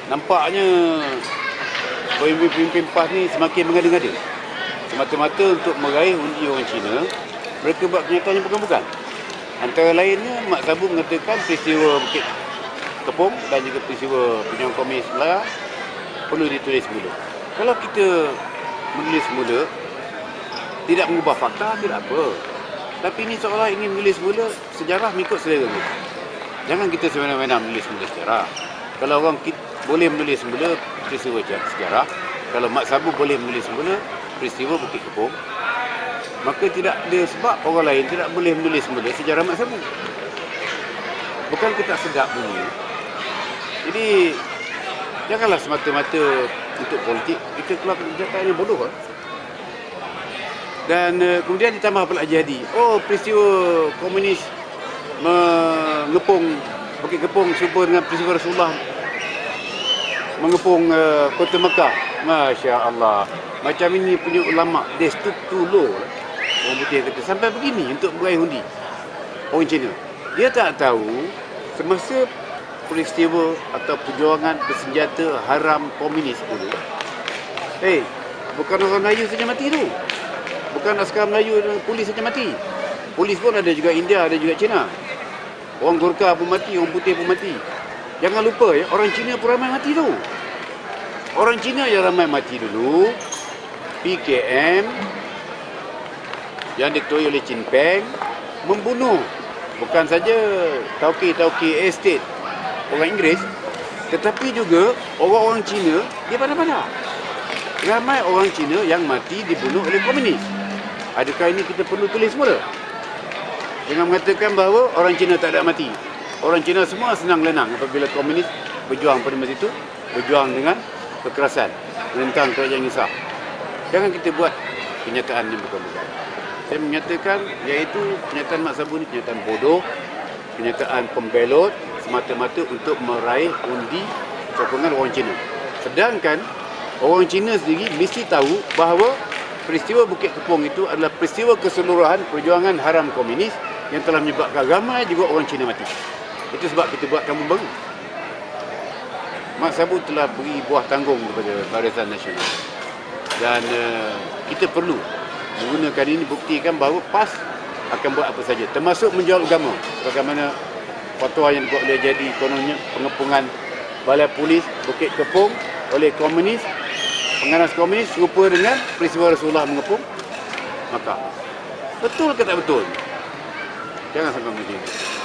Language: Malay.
nampaknya pemimpin PAS ni semakin mengada-ngada. Semata-mata untuk meraih undi orang Cina, mereka buat kenyataan yang bukan-bukan. Antara lainnya, Mak Sabu mengatakan peristiwa Bukit Kepong dan juga peristiwa Penyusupan Komunis Melaya perlu ditulis semula. Kalau kita menulis semula, tidak mengubah fakta, tidak apa. Tapi ini seolah ingin menulis semula sejarah mengikut selera kita. Jangan kita semena-mena menulis semula sejarah. Kalau orang boleh menulis semula peristiwa sejarah, kalau Mak Sabu boleh menulis semula peristiwa Bukit Kepong, maka tidak ada sebab orang lain tidak boleh menulis semula sejarah Mak Sabu. Bukan kita sedap bunyi. Jadi, janganlah semata-mata untuk politik, kita keluar kenyataan yang bodoh. Dan kemudian ditambah pula jadi, peristiwa komunis mengepung Bukit Kepong serupa dengan peristiwa Rasulullah mengepung kota Mekah. Masya Allah. Macam ini punya ulama' destruktulo. Orang putih kata, sampai begini untuk meraih undi orang Cina. Dia tak tahu semasa peristiwa atau perjuangan bersenjata haram komunis dulu. Bukan orang Melayu saja mati tu. Bukan askar Melayu dan polis saja mati. Polis pun ada juga India, ada juga Cina. Orang Gurkha pun mati, orang putih pun mati. Jangan lupa ya, orang Cina pun ramai mati tu. Orang Cina yang ramai mati dulu, PKM yang diketuai oleh Chin Peng membunuh bukan saja tauke-tauke estate orang Inggeris, tetapi juga orang-orang Cina di mana-mana. Ramai orang Cina yang mati dibunuh oleh komunis. Adakah ini kita perlu tulis semula? Jangan mengatakan bahawa orang Cina tak ada mati. Orang Cina semua senang lenang apabila komunis berjuang pada masa itu, berjuang dengan kekerasan, menentang kerajaan yang sah. Jangan kita buat kenyataan yang bukan-bukan. Saya menyatakan, iaitu kenyataan Mak Sabu ini kenyataan bodoh, kenyataan pembelot semata-mata untuk meraih undi sokongan orang Cina. Sedangkan orang Cina sendiri mesti tahu bahawa peristiwa Bukit Kepong itu adalah peristiwa keseluruhan perjuangan haram komunis yang telah menyebabkan ramai juga orang Cina mati. Itu sebab kita buat kampung baru. Mak Sabu telah beri buah tanggung kepada Barisan Nasional. Dan kita perlu menggunakan ini buktikan bahawa PAS akan buat apa saja, termasuk menjual agama. Bagaimana fatwa yang dibuat oleh jadi kononnya pengepungan balai polis Bukit Kepong oleh komunis, penganas komunis serupa dengan peristiwa Rasulullah mengepung Makkah. Betul ke tak betul? Jangan sampai macam ini.